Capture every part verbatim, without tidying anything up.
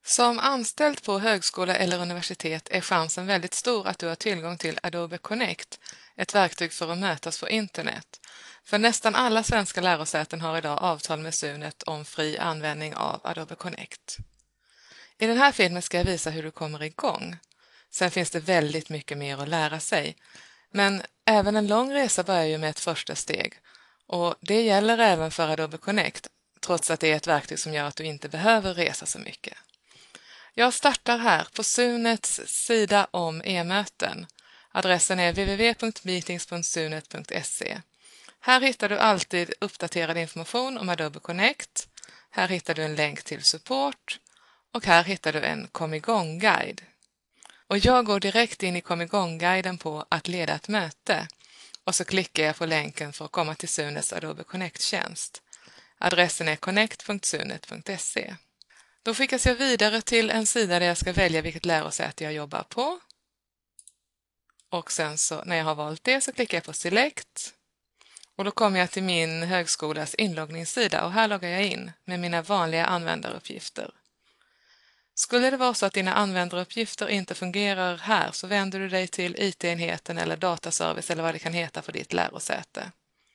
Som anställd på högskola eller universitet är chansen väldigt stor att du har tillgång till Adobe Connect, ett verktyg för att mötas på internet. För nästan alla svenska lärosäten har idag avtal med Sunet om fri användning av Adobe Connect. I den här filmen ska jag visa hur du kommer igång. Sen finns det väldigt mycket mer att lära sig. Men även en lång resa börjar ju med ett första steg. Och det gäller även för Adobe Connect, trots att det är ett verktyg som gör att du inte behöver resa så mycket. Jag startar här på Sunets sida om e-möten. Adressen är w w w punkt meetings punkt sunet punkt se. Här hittar du alltid uppdaterad information om Adobe Connect. Här hittar du en länk till support och här hittar du en kom igång-guide. Och jag går direkt in i kom igång-guiden på att leda ett möte och så klickar jag på länken för att komma till Sunets Adobe Connect-tjänst. Adressen är connect punkt sunet punkt se. Då skickas jag vidare till en sida där jag ska välja vilket lärosäte jag jobbar på. Och sen så när jag har valt det så klickar jag på Select. Och då kommer jag till min högskolas inloggningssida och här loggar jag in med mina vanliga användaruppgifter. Skulle det vara så att dina användaruppgifter inte fungerar här så vänder du dig till I T-enheten eller dataservice eller vad det kan heta för ditt lärosäte.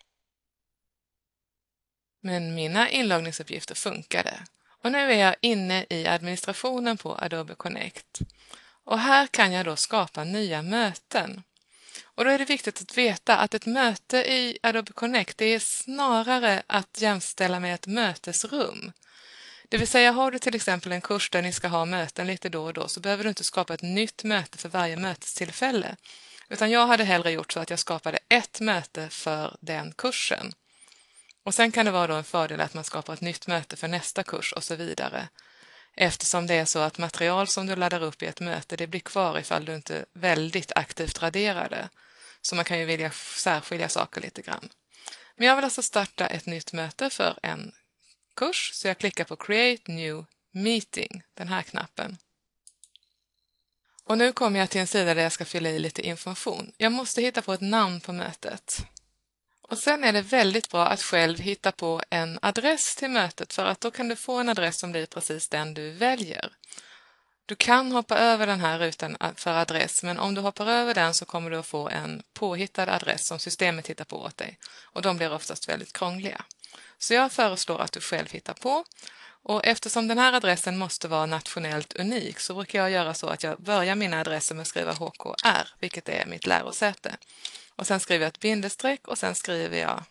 Men mina inloggningsuppgifter funkade. Och nu är jag inne i administrationen på Adobe Connect. Och här kan jag då skapa nya möten. Och då är det viktigt att veta att ett möte i Adobe Connect det är snarare att jämställa med ett mötesrum. Det vill säga har du till exempel en kurs där ni ska ha möten lite då och då så behöver du inte skapa ett nytt möte för varje mötestillfälle. Utan jag hade hellre gjort så att jag skapade ett möte för den kursen. Och sen kan det vara då en fördel att man skapar ett nytt möte för nästa kurs och så vidare. Eftersom det är så att material som du laddar upp i ett möte det blir kvar ifall du inte väldigt aktivt raderar det. Så man kan ju vilja särskilja saker lite grann. Men jag vill alltså starta ett nytt möte för en kurs så jag klickar på Create New Meeting, den här knappen. Och nu kommer jag till en sida där jag ska fylla i lite information. Jag måste hitta på ett namn på mötet. Och sen är det väldigt bra att själv hitta på en adress till mötet för att då kan du få en adress som blir precis den du väljer. Du kan hoppa över den här rutan för adress men om du hoppar över den så kommer du att få en påhittad adress som systemet hittar på åt dig och de blir oftast väldigt krångliga. Så jag föreslår att du själv hittar på och eftersom den här adressen måste vara nationellt unik så brukar jag göra så att jag börjar mina adresser med att skriva H K R vilket är mitt lärosäte. Och sen skriver jag ett bindestreck och sen skriver jag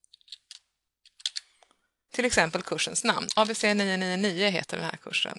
till exempel kursens namn. A B C nio nio nio heter den här kursen.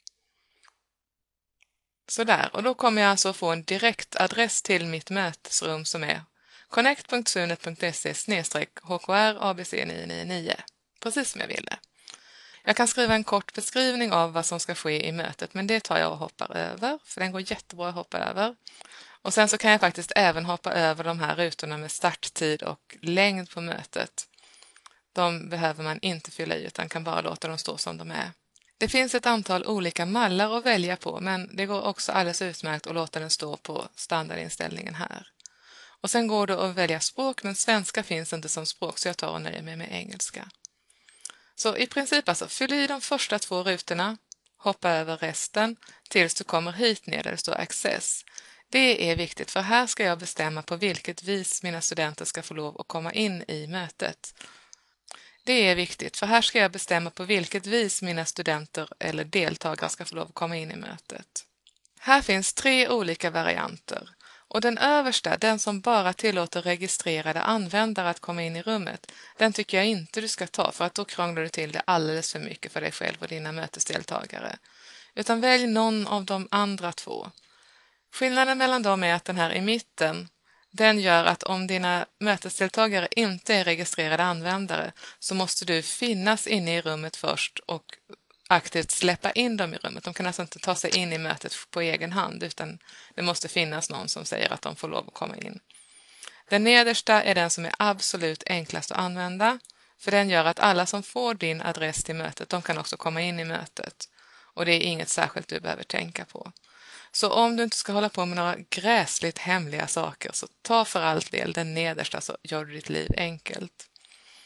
Sådär, och då kommer jag alltså få en direkt adress till mitt mötesrum som är connect punkt sunet punkt se slash H K R A B C nio nio nio. Precis som jag ville. Jag kan skriva en kort beskrivning av vad som ska ske i mötet men det tar jag och hoppar över för den går jättebra att hoppa över. Och sen så kan jag faktiskt även hoppa över de här rutorna med starttid och längd på mötet. De behöver man inte fylla i utan kan bara låta dem stå som de är. Det finns ett antal olika mallar att välja på men det går också alldeles utmärkt att låta den stå på standardinställningen här. Och sen går det att välja språk men svenska finns inte som språk så jag tar och nöjer mig med engelska. Så i princip alltså fyll i de första två rutorna, hoppa över resten tills du kommer hit ner där det står Access. Det är viktigt för här ska jag bestämma på vilket vis mina studenter ska få lov att komma in i mötet. Det är viktigt för här ska jag bestämma på vilket vis mina studenter eller deltagare ska få lov att komma in i mötet. Här finns tre olika varianter och den översta, den som bara tillåter registrerade användare att komma in i rummet, den tycker jag inte du ska ta för att då krånglar du till det alldeles för mycket för dig själv och dina mötesdeltagare. Utan välj någon av de andra två. Skillnaden mellan dem är att den här i mitten, den gör att om dina mötesdeltagare inte är registrerade användare så måste du finnas inne i rummet först och aktivt släppa in dem i rummet. De kan alltså inte ta sig in i mötet på egen hand utan det måste finnas någon som säger att de får lov att komma in. Den nedersta är den som är absolut enklast att använda för den gör att alla som får din adress till mötet de kan också komma in i mötet och det är inget särskilt du behöver tänka på. Så om du inte ska hålla på med några gräsligt hemliga saker så ta för allt del den nedersta så gör du ditt liv enkelt.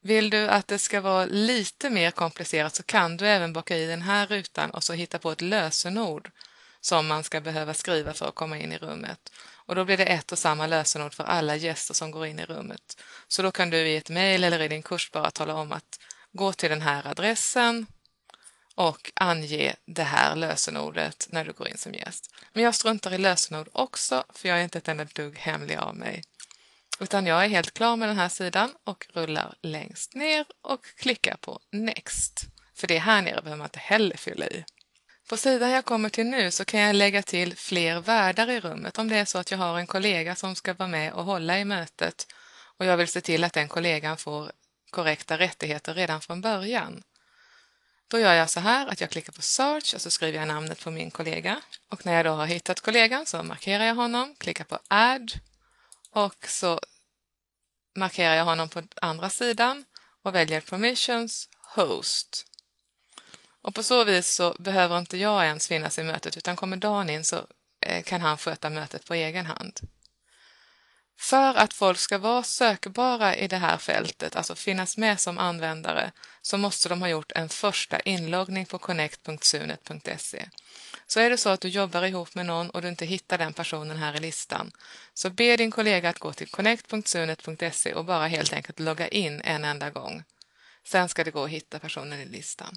Vill du att det ska vara lite mer komplicerat så kan du även baka i den här rutan och så hitta på ett lösenord som man ska behöva skriva för att komma in i rummet. Och då blir det ett och samma lösenord för alla gäster som går in i rummet. Så då kan du i ett mejl eller i din kurs bara tala om att gå till den här adressen och ange det här lösenordet när du går in som gäst. Men jag struntar i lösenord också för jag är inte ett enda dugg hemlig av mig. Utan jag är helt klar med den här sidan och rullar längst ner och klickar på Next. För det här nere behöver man inte heller fylla i. På sidan jag kommer till nu så kan jag lägga till fler värdar i rummet om det är så att jag har en kollega som ska vara med och hålla i mötet och jag vill se till att den kollegan får korrekta rättigheter redan från början. Då gör jag så här att jag klickar på Search och så skriver jag namnet på min kollega. Och när jag då har hittat kollegan så markerar jag honom, klickar på Add och så markerar jag honom på andra sidan och väljer Permissions Host. Och på så vis så behöver inte jag ens finnas i mötet utan kommer Dan in så kan han sköta mötet på egen hand. För att folk ska vara sökbara i det här fältet, alltså finnas med som användare, så måste de ha gjort en första inloggning på connect punkt sunet punkt se. Så är det så att du jobbar ihop med någon och du inte hittar den personen här i listan, så be din kollega att gå till connect punkt sunet punkt se och bara helt enkelt logga in en enda gång. Sen ska det gå att hitta personen i listan.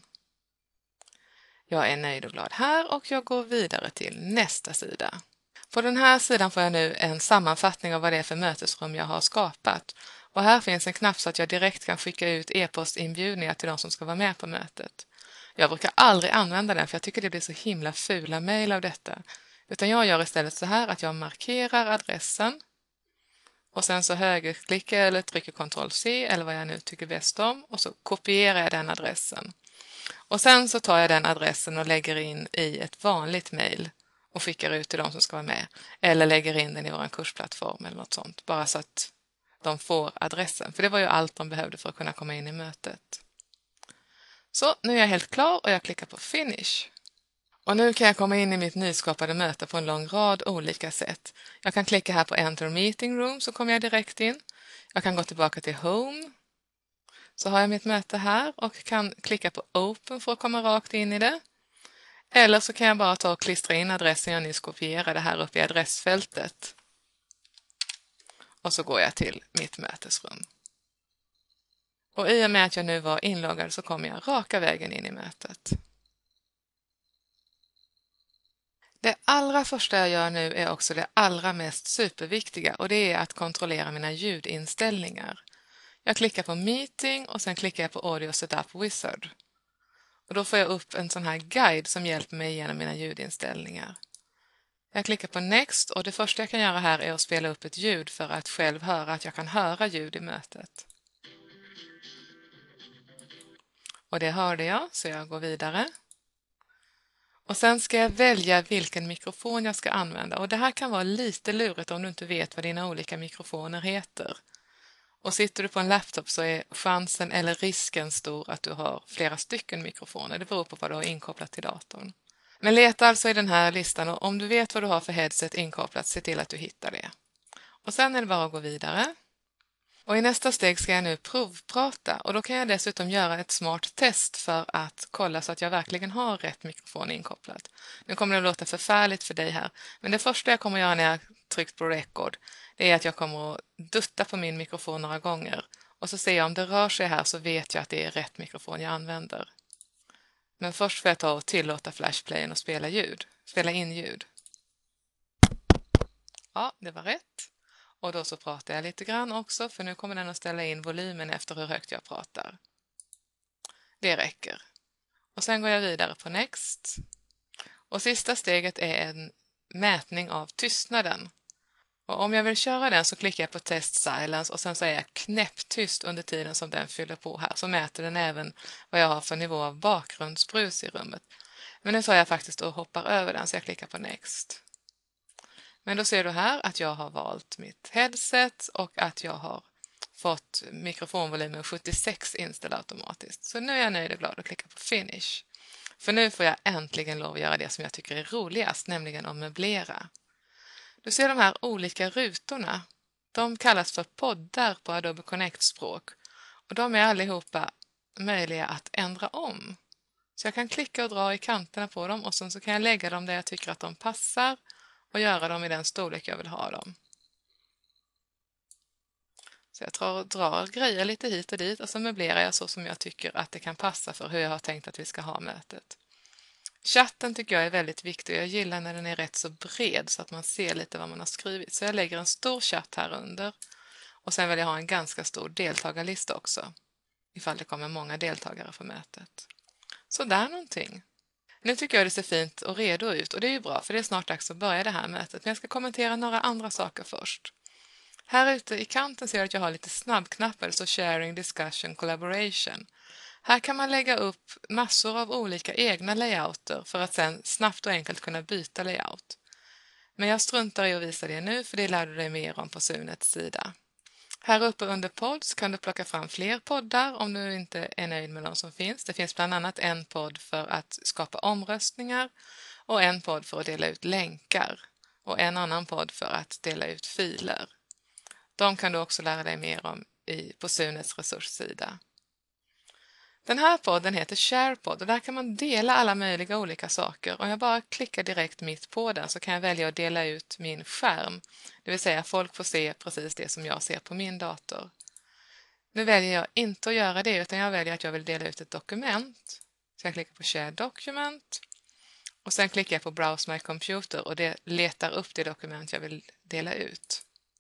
Jag är nöjd och glad här och jag går vidare till nästa sida. På den här sidan får jag nu en sammanfattning av vad det är för mötesrum jag har skapat. Och här finns en knapp så att jag direkt kan skicka ut e-postinbjudningar till de som ska vara med på mötet. Jag brukar aldrig använda den för jag tycker det blir så himla fula mejl av detta. Utan jag gör istället så här att jag markerar adressen och sen så högerklickar eller trycker kontroll C eller vad jag nu tycker bäst om och så kopierar jag den adressen. Och sen så tar jag den adressen och lägger in i ett vanligt mejl och skickar ut till de som ska vara med. Eller lägger in den i vår kursplattform eller något sånt. Bara så att de får adressen. För det var ju allt de behövde för att kunna komma in i mötet. Så nu är jag helt klar och jag klickar på Finish. Och nu kan jag komma in i mitt nyskapade möte på en lång rad olika sätt. Jag kan klicka här på Enter Meeting Room så kommer jag direkt in. Jag kan gå tillbaka till Home. Så har jag mitt möte här och kan klicka på Open för att komma rakt in i det. Eller så kan jag bara ta och klistra in adressen jag nyss kopierade här uppe i adressfältet. Och så går jag till mitt mötesrum. Och i och med att jag nu var inloggad så kommer jag raka vägen in i mötet. Det allra första jag gör nu är också det allra mest superviktiga och det är att kontrollera mina ljudinställningar. Jag klickar på Meeting och sen klickar jag på Audio Setup Wizard. Och då får jag upp en sån här guide som hjälper mig igenom mina ljudinställningar. Jag klickar på Next och det första jag kan göra här är att spela upp ett ljud för att själv höra att jag kan höra ljud i mötet. Och det hörde jag så jag går vidare. Och sen ska jag välja vilken mikrofon jag ska använda och det här kan vara lite lurigt om du inte vet vad dina olika mikrofoner heter. Och sitter du på en laptop så är chansen eller risken stor att du har flera stycken mikrofoner. Det beror på vad du har inkopplat till datorn. Men leta alltså i den här listan och om du vet vad du har för headset inkopplat, se till att du hittar det. Och sen är det bara att gå vidare. Och i nästa steg ska jag nu provprata och då kan jag dessutom göra ett smart test för att kolla så att jag verkligen har rätt mikrofon inkopplat. Nu kommer det att låta förfärligt för dig här, men det första jag kommer att göra när jag tryckt på record det är att jag kommer att dutta på min mikrofon några gånger och så ser jag om det rör sig här så vet jag att det är rätt mikrofon jag använder. Men först får jag ta och tillåta flashplayen och spela ljud, spela in ljud. Ja, det var rätt. Och då så pratar jag lite grann också för nu kommer den att ställa in volymen efter hur högt jag pratar. Det räcker. Och sen går jag vidare på Next. Och sista steget är en mätning av tystnaden. Och om jag vill köra den så klickar jag på Test Silence och sen så är jag knäpptyst under tiden som den fyller på här. Så mäter den även vad jag har för nivå av bakgrundsbrus i rummet. Men nu tar jag faktiskt och hoppar över den så jag klickar på Next. Men då ser du här att jag har valt mitt headset och att jag har fått mikrofonvolymen sjuttiosex inställd automatiskt. Så nu är jag nöjd och glad och klickar på Finish. För nu får jag äntligen lov att göra det som jag tycker är roligast, nämligen att möblera. Du ser de här olika rutorna. De kallas för poddar på Adobe Connect-språk. Och de är allihopa möjliga att ändra om. Så jag kan klicka och dra i kanterna på dem och sen så kan jag lägga dem där jag tycker att de passar och göra dem i den storlek jag vill ha dem. Så jag drar, drar grejer lite hit och dit och så möblerar jag så som jag tycker att det kan passa för hur jag har tänkt att vi ska ha mötet. Chatten tycker jag är väldigt viktig och jag gillar när den är rätt så bred så att man ser lite vad man har skrivit. Så jag lägger en stor chatt här under och sen vill jag ha en ganska stor deltagarlista också ifall det kommer många deltagare för mötet. Så där någonting. Nu tycker jag det ser fint och redo ut och det är ju bra för det är snart dags att börja det här mötet. Men jag ska kommentera några andra saker först. Här ute i kanten ser jag att jag har lite snabbknappar, så sharing, discussion, collaboration. Här kan man lägga upp massor av olika egna layouter för att sen snabbt och enkelt kunna byta layout. Men jag struntar i att visa det nu för det lär du dig mer om på Sunets sida. Här uppe under pods kan du plocka fram fler poddar om du inte är nöjd med de som finns. Det finns bland annat en podd för att skapa omröstningar och en podd för att dela ut länkar och en annan podd för att dela ut filer. De kan du också lära dig mer om i, på Sunets resurssida. Den här podden heter SharePod och där kan man dela alla möjliga olika saker. Om jag bara klickar direkt mitt på den så kan jag välja att dela ut min skärm. Det vill säga folk får se precis det som jag ser på min dator. Nu väljer jag inte att göra det utan jag väljer att jag vill dela ut ett dokument. Så jag klickar på Share Document och sen klickar jag på Browse My Computer och det letar upp det dokument jag vill dela ut.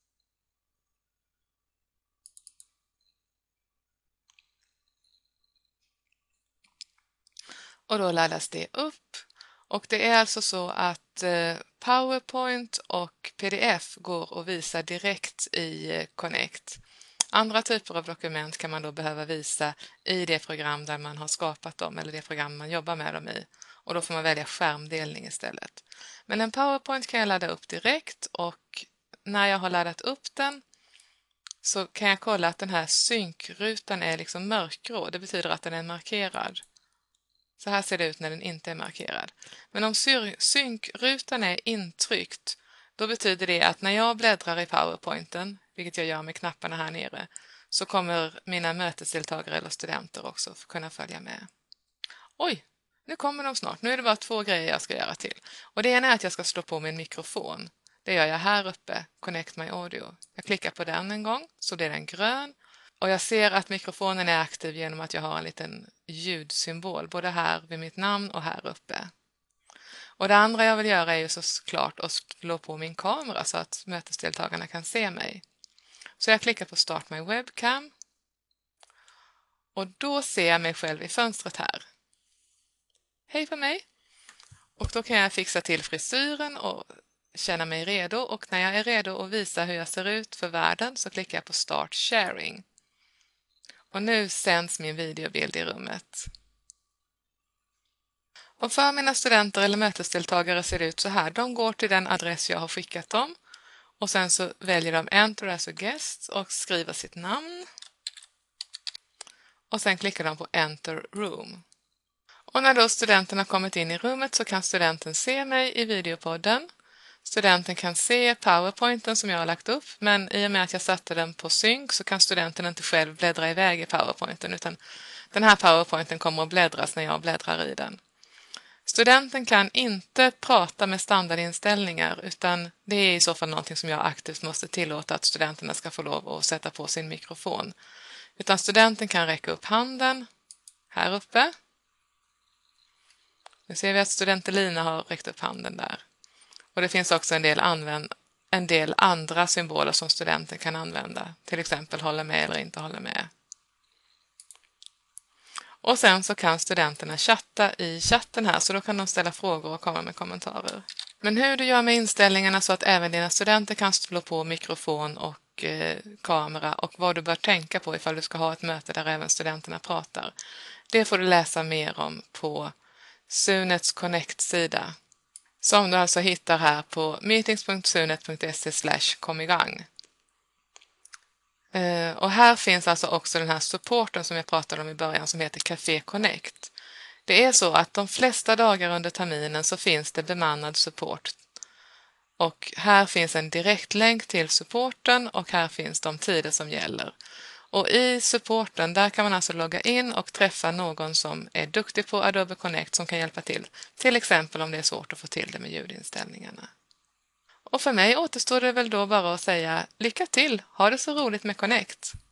Och då laddas det upp och det är alltså så att PowerPoint och P D F går att visa direkt i Connect. Andra typer av dokument kan man då behöva visa i det program där man har skapat dem eller det program man jobbar med dem i och då får man välja skärmdelning istället. Men en PowerPoint kan jag ladda upp direkt och när jag har laddat upp den så kan jag kolla att den här synkrutan är liksom mörkgrå. Det betyder att den är markerad. Så här ser det ut när den inte är markerad. Men om synkrutan är intryckt, då betyder det att när jag bläddrar i PowerPointen, vilket jag gör med knapparna här nere, så kommer mina mötesdeltagare eller studenter också kunna följa med. Oj, nu kommer de snart. Nu är det bara två grejer jag ska göra till. Och det ena är att jag ska slå på min mikrofon. Det gör jag här uppe, Connect My Audio. Jag klickar på den en gång, så blir den grön. Och jag ser att mikrofonen är aktiv genom att jag har en liten ljudsymbol både här vid mitt namn och här uppe. Och det andra jag vill göra är ju såklart att slå på min kamera så att mötesdeltagarna kan se mig. Så jag klickar på Start My Webcam och då ser jag mig själv i fönstret här. Hej på mig! Och då kan jag fixa till frisyren och känna mig redo och när jag är redo att visa hur jag ser ut för världen så klickar jag på Start Sharing. Och nu sänds min videobild i rummet. Och för mina studenter eller mötesdeltagare ser det ut så här. De går till den adress jag har skickat dem och sen så väljer de Enter as a guest och skriver sitt namn. Och sen klickar de på Enter Room. Och när då studenten har kommit in i rummet så kan studenten se mig i videopodden. Studenten kan se PowerPointen som jag har lagt upp, men i och med att jag satte den på synk så kan studenten inte själv bläddra iväg i PowerPointen utan den här PowerPointen kommer att bläddras när jag bläddrar i den. Studenten kan inte prata med standardinställningar utan det är i så fall någonting som jag aktivt måste tillåta att studenterna ska få lov att sätta på sin mikrofon. Utan studenten kan räcka upp handen här uppe. Nu ser vi att studenten Lina har räckt upp handen där. Och det finns också en del, använd, en del andra symboler som studenten kan använda. Till exempel hålla med eller inte hålla med. Och sen så kan studenterna chatta i chatten här så då kan de ställa frågor och komma med kommentarer. Men hur du gör med inställningarna så att även dina studenter kan slå på mikrofon och eh, kamera och vad du bör tänka på ifall du ska ha ett möte där även studenterna pratar. Det får du läsa mer om på Sunets Connect-sida. Som du alltså hittar här på meetings punkt sunet punkt se slash komigång. Och här finns alltså också den här supporten som jag pratade om i början som heter Café Connect. Det är så att de flesta dagar under terminen så finns det bemannad support. Och här finns en direktlänk till supporten och här finns de tider som gäller. Och i supporten där kan man alltså logga in och träffa någon som är duktig på Adobe Connect som kan hjälpa till. Till exempel om det är svårt att få till det med ljudinställningarna. Och för mig återstår det väl då bara att säga lycka till, ha det så roligt med Connect!